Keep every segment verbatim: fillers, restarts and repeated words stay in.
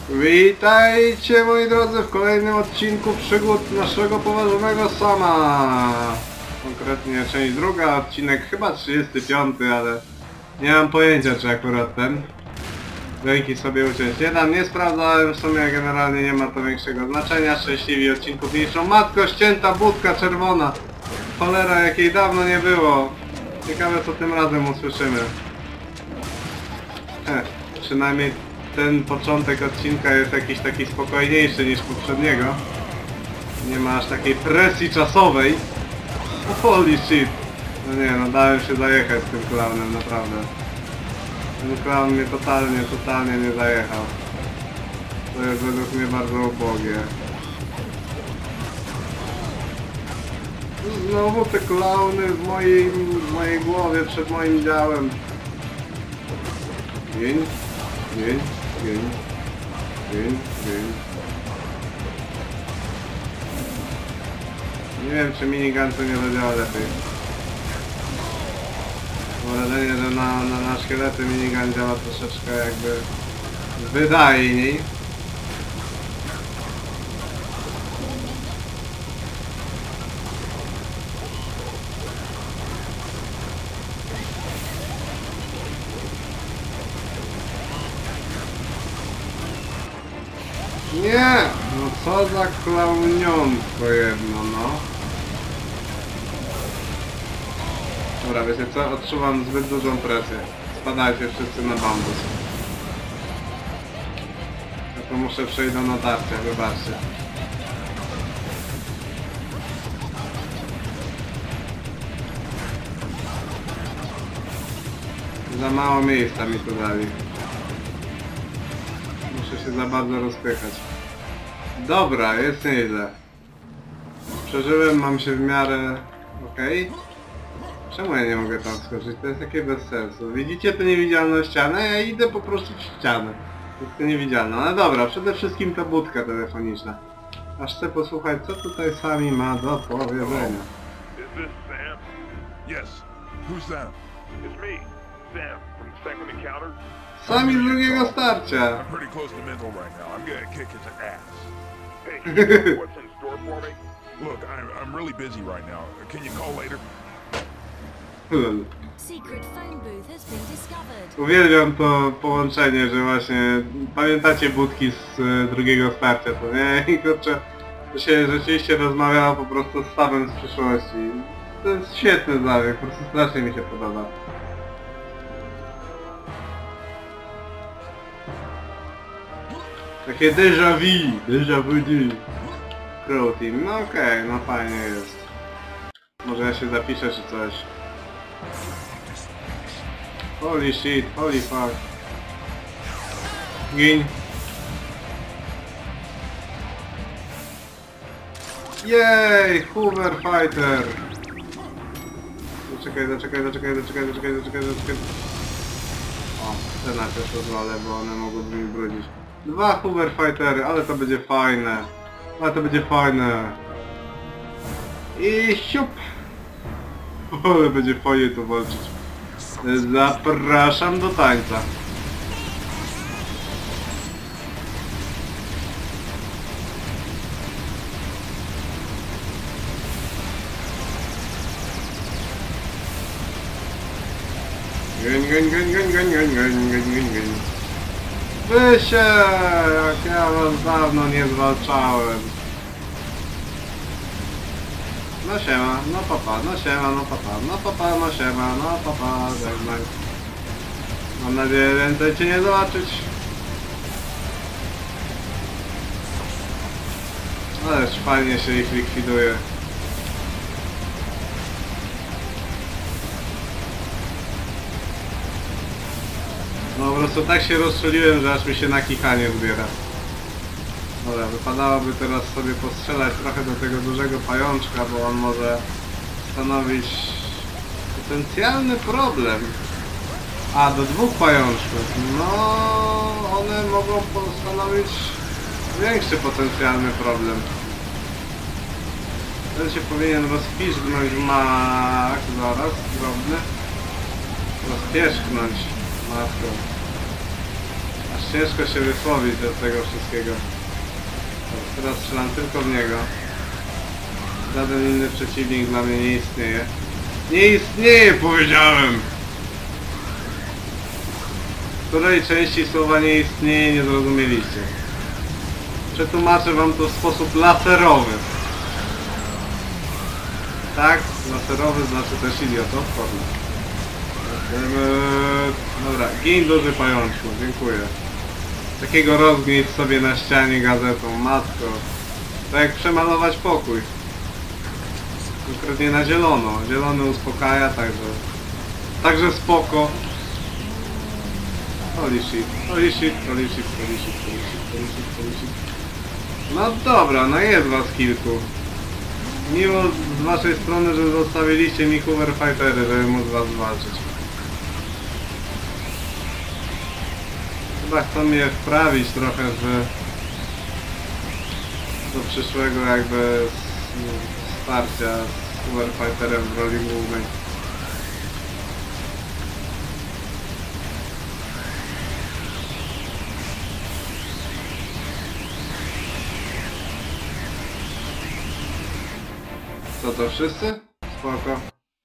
Witajcie moi drodzy w kolejnym odcinku przygód naszego poważonego Sama. Konkretnie część druga, odcinek chyba trzydziesty piąty, ale nie mam pojęcia czy akurat ten. Ręki sobie uciąć nie dam, nie sprawdzałem, w sumie generalnie nie ma to większego znaczenia. Szczęśliwi odcinków niszczą. Matko, ścięta budka czerwona. Cholera, jakiej dawno nie było. Ciekawe co tym razem usłyszymy. Heh, przynajmniej ten początek odcinka jest jakiś taki spokojniejszy niż poprzedniego. Nie ma aż takiej presji czasowej. Oh, holy shit. No nie, no dałem się zajechać z tym clownem, naprawdę. Ten clown mnie totalnie, totalnie nie zajechał. To jest według mnie bardzo ubogie. Znowu te klauny w mojej, w mojej głowie, przed moim działem. Gień, gień, gień, gień, gień. Nie wiem czy minigun to nie zadziała lepiej. Mam wrażenie, że na, na, na szkielety minigun działa troszeczkę jakby wydajniej. Nie! No co za klaunionstwo jedno, no. Dobra, wiecie co? Odczuwam zbyt dużą presję. Spadajcie wszyscy na bambus. Ja to muszę przejść do natarcia, wybaczcie. Za mało miejsca mi tu dali. Muszę się za bardzo rozpychać. Dobra, jest nieźle. Przeżyłem, mam się w miarę... okej. Okay. Czemu ja nie mogę tam skoczyć? To jest takie bez sensu. Widzicie tę niewidzialną ścianę? Ja idę po prostu w ścianę. Jest to niewidzialne. Ale dobra, przede wszystkim ta budka telefoniczna. Aż chcę posłuchać, co tutaj Sami ma do powiedzenia. Sami z drugiego starcia. Look, I'm, I'm really busy right now. Can you call later? Uwielbiam to połączenie, że właśnie pamiętacie budki z y, drugiego starcia, to nie? I kurczę, to się rzeczywiście rozmawiało po prostu z Samem z przyszłości. To jest świetny zabieg, po prostu strasznie mi się podoba. Takie déjà vu, déjà vu du Crow Team. No okej, okay, no fajnie jest. Może ja się zapiszę czy coś. Holy shit, holy fuck. Gin. Jej, Hoover Fighter. Zaczekaj, zaczekaj, zaczekaj, zaczekaj, zaczekaj, zaczekaj, zaczekaj. O, te najpierw rozwalę, bo one mogłyby mi brudzić. Dwa Hoover Fightery, ale to będzie fajne. Ale to będzie fajne. I siup. Ale będzie fajnie tu walczyć. Zapraszam do tańca. Geń, geń, geń, geń, geń, geń, geń, geń, geń, geń. Wy się, jak ja was dawno nie zwalczałem. No siema, no papa, no siema, no papa, no papa, no siema, no papa, żegnaj. Mam nadzieję więcej cię nie zobaczyć. Ależ fajnie się ich likwiduje. No po prostu tak się rozstrzeliłem, że aż mi się na kichanie zbiera. Dobra, wypadałoby teraz sobie postrzelać trochę do tego dużego pajączka, bo on może stanowić potencjalny problem. A, do dwóch pajączków. No, one mogą stanowić większy potencjalny problem. Ten się powinien rozpiszgnąć mak, zaraz, drobny. Rozpieszknąć matką. ciężko się wysłowić do tego wszystkiego. Teraz strzelam tylko w niego. Żaden inny przeciwnik dla mnie nie istnieje. Nie istnieje, powiedziałem! W której części słowa nie istnieje, nie zrozumieliście. Przetłumaczę wam to w sposób laserowy. Tak? Laserowy znaczy też idiotowski. Eee, dobra, gin duży pajączku, dziękuję. Takiego rozgnić sobie na ścianie gazetą, matko. Tak jak przemalować pokój. Konkretnie na zielono. Zielony uspokaja, także... Także spoko. Holy shit, holy shit, holy shit, holy shit, holy shit, holy shit, holy shit. No dobra, no jest was kilku. Miło z waszej strony, że zostawiliście mi Hoover Fightery, żeby móc was walczyć. Chyba chcą mnie wprawić trochę w... do przyszłego jakby starcia z Hoover Fighterem w roli głównej. Co to wszyscy? Spoko.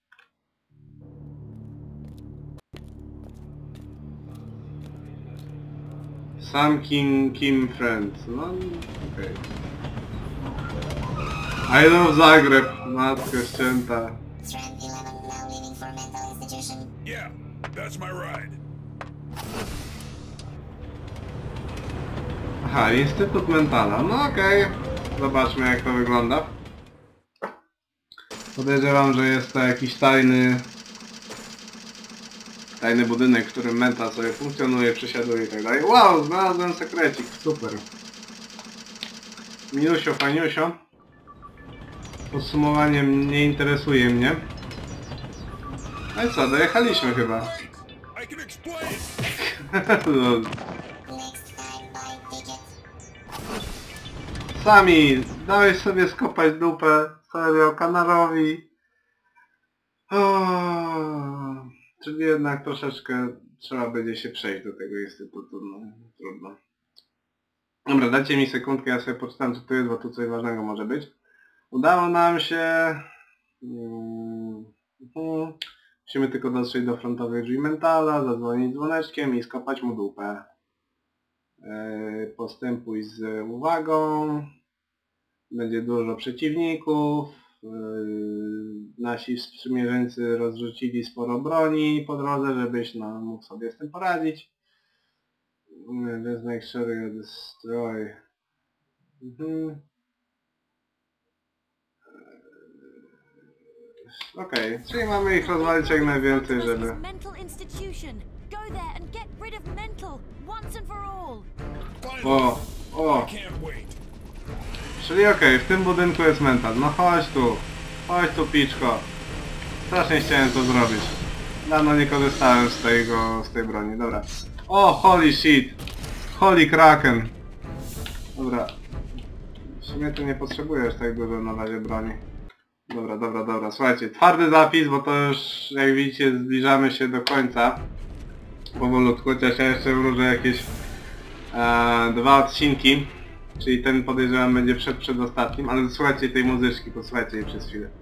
Sam Kim, Kim Friend. No okej. Okay. I love Zagreb. Matko ścięta. Yeah, that's my ride. Aha, Instytut Mentala. No okej. Okay. Zobaczmy jak to wygląda. Podejrzewam, że jest to jakiś tajny tajny budynek, w którym mental sobie funkcjonuje, przesiaduje i tak dalej. Wow, znalazłem sekrecik, super. Milusio, fajniusio. Podsumowanie nie interesuje mnie. No i co, dojechaliśmy chyba. I can explain. Sami, dałeś sobie skopać dupę, serio, kanalowi. O, czyli jednak troszeczkę trzeba będzie się przejść do tego instytutu, no trudno. Dobra, dajcie mi sekundkę, ja sobie poczytam co tu jest, bo tu coś ważnego może być. Udało nam się... Hmm. Musimy tylko dotrzeć do frontowych drzwi mentala, zadzwonić dzwoneczkiem i skopać mu dupę. Postępuj z uwagą. Będzie dużo przeciwników. Nasi sprzymierzeńcy rozrzucili sporo broni po drodze, żebyś no, mógł sobie z tym poradzić. Let's make sure you destroy. Mhm. Okej, okay. Czyli mamy ich rozwalić jak najwięcej, żeby... O, o! Czyli okej, okay, w tym budynku jest mental. No chodź tu, chodź tu piczko. Strasznie chciałem to zrobić. Dawno nie korzystałem z tego, z tej broni, dobra. O, holy shit! Holy kraken! Dobra. W sumie tu nie potrzebujesz tak dużo na razie broni. Dobra, dobra, dobra. Słuchajcie, twardy zapis, bo to już jak widzicie zbliżamy się do końca. Powolutku, chociaż ja jeszcze wróżę jakieś e, dwa odcinki. Czyli ten podejrzewam będzie przed przedostatnim, ale słuchajcie tej muzyczki, posłuchajcie jej przez chwilę.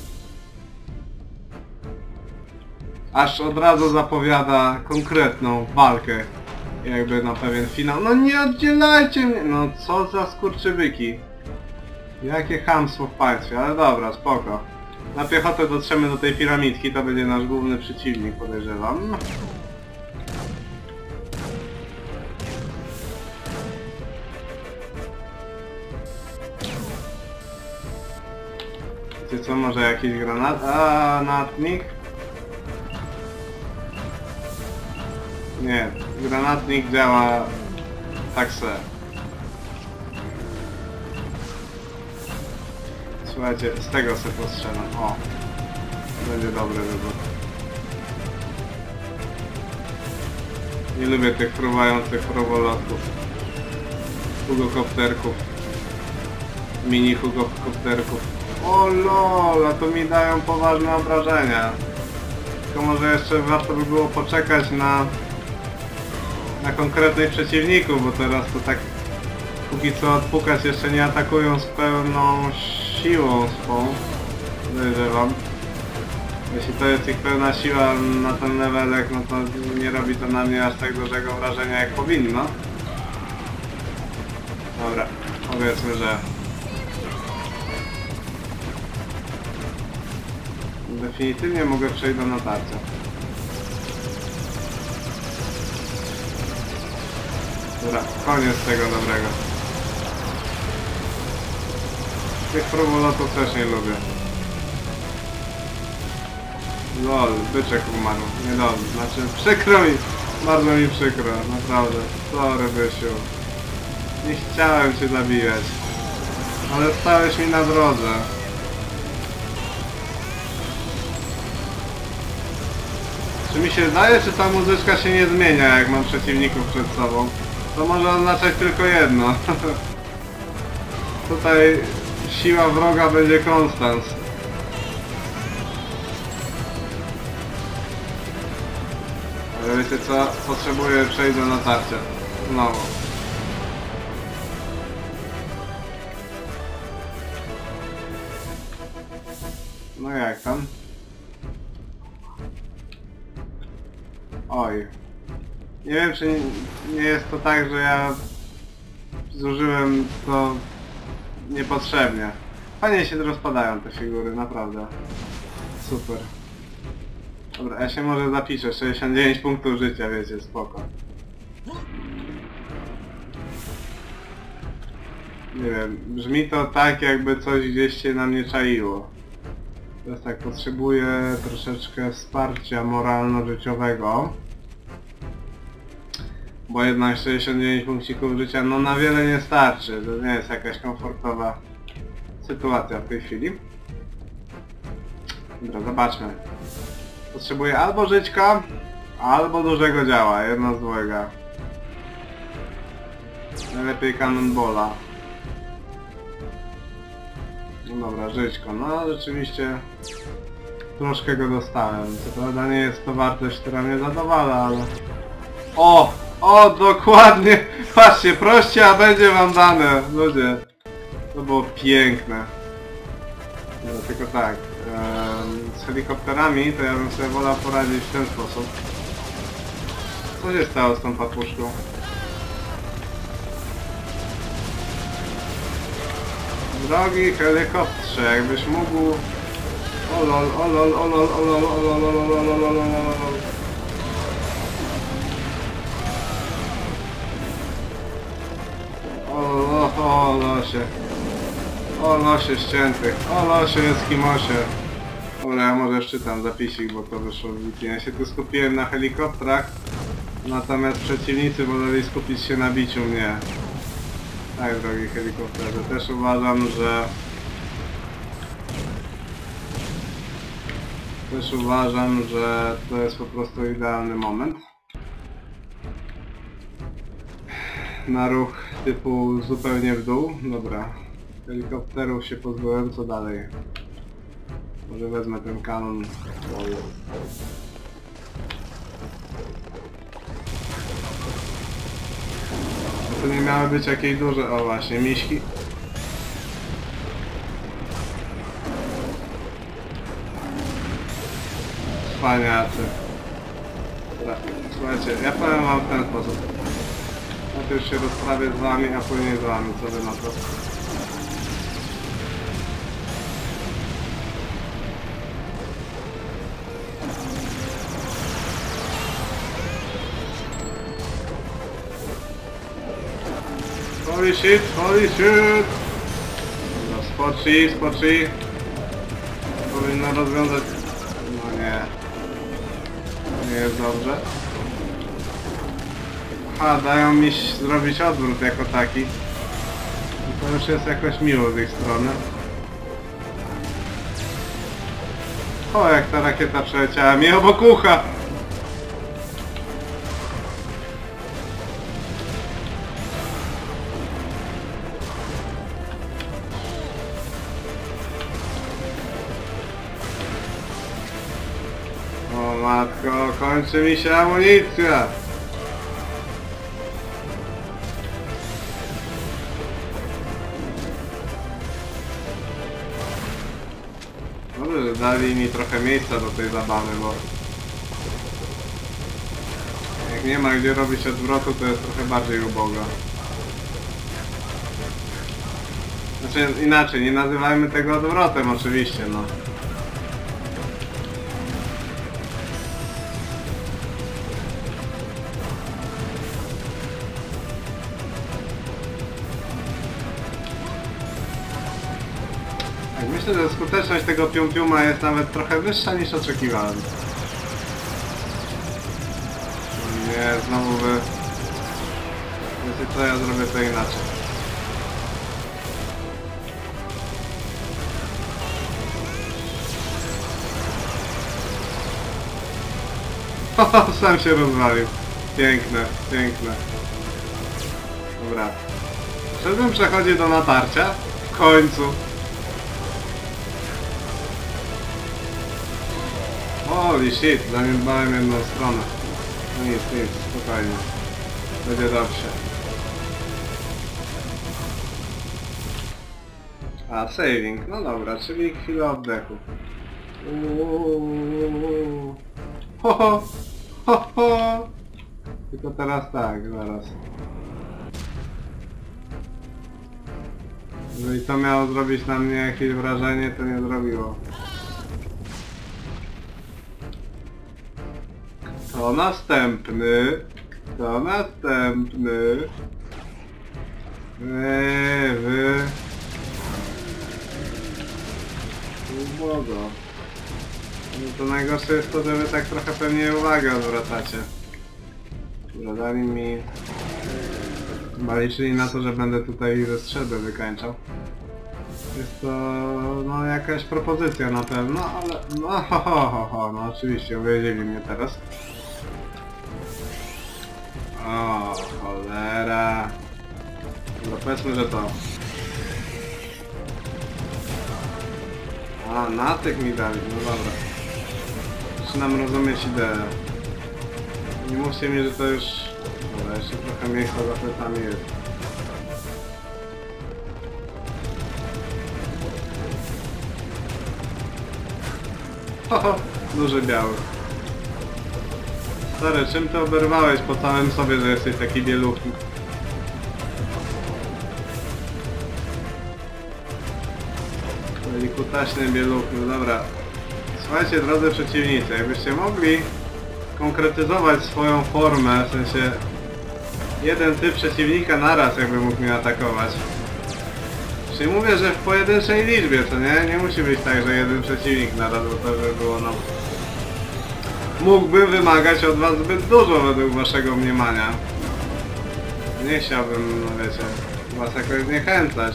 Aż od razu zapowiada konkretną walkę. Jakby na pewien finał. No nie oddzielajcie mnie! No co za skurczybyki. Jakie chamstwo w państwie, ale dobra, spoko. Na piechotę dotrzemy do tej piramidki, to będzie nasz główny przeciwnik, podejrzewam. Wiecie co, może jakiś granat? A, granatnik? Nie, granatnik działa tak se. Słuchajcie, z tego se postrzelam. O! Będzie dobry wybór. Nie lubię tych fruwających frowolotków. Hugokopterków. Mini hugokopterków. O lol, a to mi dają poważne obrażenia. Tylko może jeszcze warto by było poczekać na... na konkretnych przeciwników, bo teraz to tak póki co odpukać jeszcze nie atakują z pełną siłą swą, podejrzewam. Jeśli to jest ich pełna siła na ten levelek, no to nie robi to na mnie aż tak dużego wrażenia jak powinno. Dobra, powiedzmy, że definitywnie mogę przejść do natarcia. Dobra, koniec tego dobrego. Tych próbulotów też nie lubię. Lol, byczek umarł. Nie dobrze, znaczy przykro mi, bardzo mi przykro, naprawdę. Sorry, Bysiu. Nie chciałem cię zabijać, ale stałeś mi na drodze. Czy mi się zdaje, czy ta muzyczka się nie zmienia, jak mam przeciwników przed sobą? To może oznaczać tylko jedno. Tutaj siła wroga będzie konstans. Ale wiecie co? Potrzebuję przejść do natarcia. Znowu. No jak tam? Oj. Nie wiem, czy nie jest to tak, że ja zużyłem to niepotrzebnie. Fajnie się rozpadają te figury, naprawdę. Super. Dobra, ja się może zapiszę. sześćdziesiąt dziewięć punktów życia, wiecie, spoko. Nie wiem, brzmi to tak, jakby coś gdzieś się na mnie czaiło. Teraz tak, potrzebuję troszeczkę wsparcia moralno-życiowego. Bo jednak sześćdziesiąt dziewięć punkcików życia no na wiele nie starczy. To nie jest jakaś komfortowa sytuacja w tej chwili. Dobra, zobaczmy. Potrzebuję albo żyćka, albo dużego działa. Jedno z złego. Najlepiej cannonballa. No dobra, żyćko. No rzeczywiście troszkę go dostałem. Co prawda nie jest to wartość, która mnie zadowala, ale... O! O, dokładnie! Patrzcie, proście, a będzie wam dane, ludzie. To było piękne. No, tylko tak, em, z helikopterami to ja bym sobie wolał poradzić w ten sposób. Co się stało z tą papuszką? Drogi helikopterze, jakbyś mógł... O lol, o lol, o lol, o lol, o lol, o lol, o lol, o lol, o lol. O, o, o losie. O losie ściętych. O losie Eskimosie. Dobra, ja może szczytam zapisik, bo to wyszło w Ja się tu skupiłem na helikopterach, natomiast przeciwnicy woleli skupić się na biciu mnie. Tak, drogi helikopterze, też uważam, że... Też uważam, że to jest po prostu idealny moment na ruch typu zupełnie w dół. Dobra, helikopterów się pozbyłem, co dalej? Może wezmę ten kanon. A to nie miały być jakieś duże... O właśnie, miśki. Wspaniacy. Dobra, słuchajcie, ja powiem wam w ten sposób. Najpierw się rozprawię z wami, a później z wami, co wy na to? Holy shit, holy shit! Dobra, spocznij, spocznij. Powinno rozwiązać... No nie. To nie jest dobrze. Aha, dają mi zrobić odwrót jako taki. I to już jest jakoś miło z ich strony. O, jak ta rakieta przeleciała mi obok ucha! O matko, kończy mi się amunicja! dali mi trochę miejsca do tej zabawy, bo jak nie ma gdzie robić odwrotu, to jest trochę bardziej ubogo. Znaczy inaczej, nie nazywajmy tego odwrotem oczywiście, no. Tak, myślę, że skuteczność tego pium-piuma jest nawet trochę wyższa niż oczekiwałem. Nie, znowu wy... Wiecie co, ja zrobię to inaczej. O, sam się rozwalił. Piękne, piękne. Dobra. Przedtem przechodzi do natarcia. W końcu. Holy shit, zaniedbałem jedną stronę. No nic, nic, spokojnie. Będzie dobrze. A, saving, no dobra, czyli chwilę oddechu. Uuuu. Ho, ho, ho, ho. Tylko teraz tak, zaraz. Jeżeli to miało zrobić na mnie jakieś wrażenie, to nie zrobiło. Kto następny? Kto następny? Eee, wy... Ubogo. No to najgorsze jest to, że wy tak trochę pewnie uwagę odwracacie. Dali mi... Chyba liczyli na to, że będę tutaj ze strzelby wykańczał. Jest to... no jakaś propozycja na pewno, ale... no ho ho ho ho, no oczywiście uwiedzieli mnie teraz. O, cholera. No powiedzmy, że to... A, natyk mi dali, no dobra. Zaczynam rozumieć ideę. Nie mówcie mi, że to już... Dobra, jeszcze trochę miejsca za plecami jest. Ho, duży biały. Stary, czym ty oberwałeś po całym sobie, że jesteś taki bieluchy? Kutaśny bieluchy, no dobra. Słuchajcie, drodzy przeciwnicy, jakbyście mogli konkretyzować swoją formę, w sensie jeden typ przeciwnika naraz jakby mógł mnie atakować. Czyli mówię, że w pojedynczej liczbie, co nie? Nie musi być tak, że jeden przeciwnik naraz, bo to by było no... Mógłbym wymagać od was zbyt dużo według waszego mniemania. Nie chciałbym, no wiecie, was jakoś zniechęcać.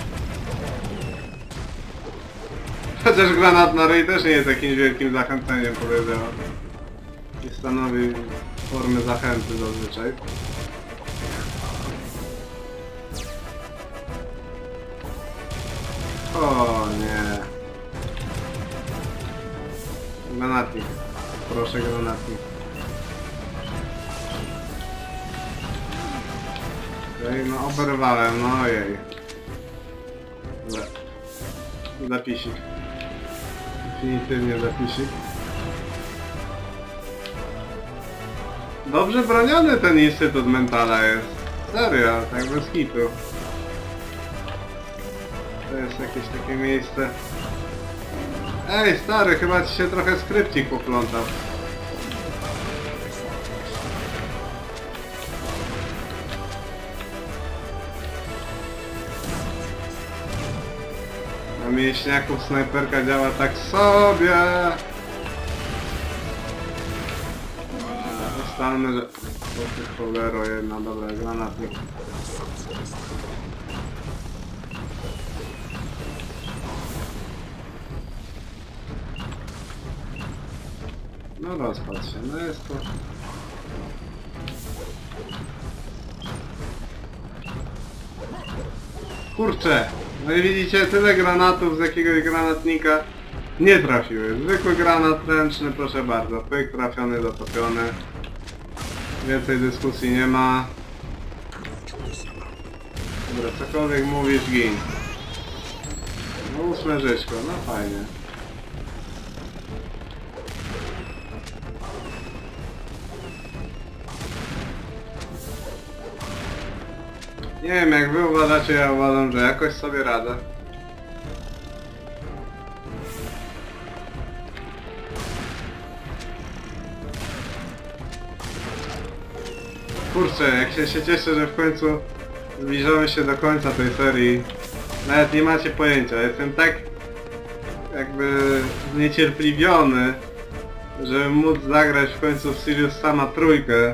Chociaż granat na ryj też nie jest jakimś wielkim zachęceniem, powiedziałem. Nie stanowi formy zachęty zazwyczaj. O nie. Granatnik. Proszę granatnik. Okej, okay, no oberwałem, no ojej. Dobra. Zapisik. Definitywnie zapisik. Dobrze broniony ten instytut mentala jest. Serio, tak bez kitu. To jest jakieś takie miejsce. Ej stary, chyba ci się trochę skrypcik poplątał. Na mięśniaków snajperka działa tak sobie. Ustalmy, że... O ty cholero jedna, dobra, granatnik. No rozpadł się, no jest to... Kurczę! No i widzicie, tyle granatów z jakiegoś granatnika nie trafiły. Zwykły granat ręczny, proszę bardzo. Pyk, trafiony, zatopiony. Więcej dyskusji nie ma. Dobra, cokolwiek mówisz, gin. No ósme żyćko, no fajnie. Nie wiem jak wy uważacie, ja uważam, że jakoś sobie radzę. Kurczę, jak się, się cieszę, że w końcu zbliżamy się do końca tej serii. Nawet nie macie pojęcia, jestem tak jakby zniecierpliwiony, żeby móc zagrać w końcu w Serious Sama trójkę.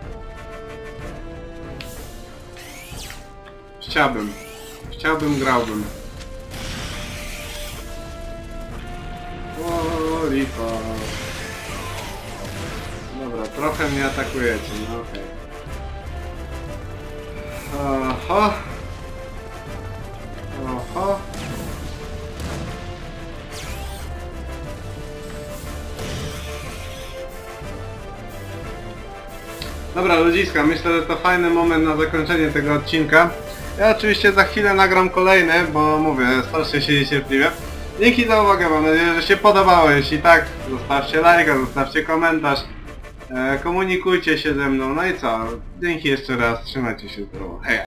Chciałbym. Chciałbym, grałbym. O, lipa. Dobra, trochę mnie atakujecie, no okej. Okay. Oho. Oho. Dobra ludziska, myślę, że to fajny moment na zakończenie tego odcinka. Ja oczywiście za chwilę nagram kolejny, bo mówię, strasznie się niecierpliwie. Dzięki za uwagę, mam nadzieję, że się podobało. Jeśli tak, zostawcie lajka, zostawcie komentarz. E, komunikujcie się ze mną, no i co? Dzięki jeszcze raz, trzymajcie się zdrowo. Hej!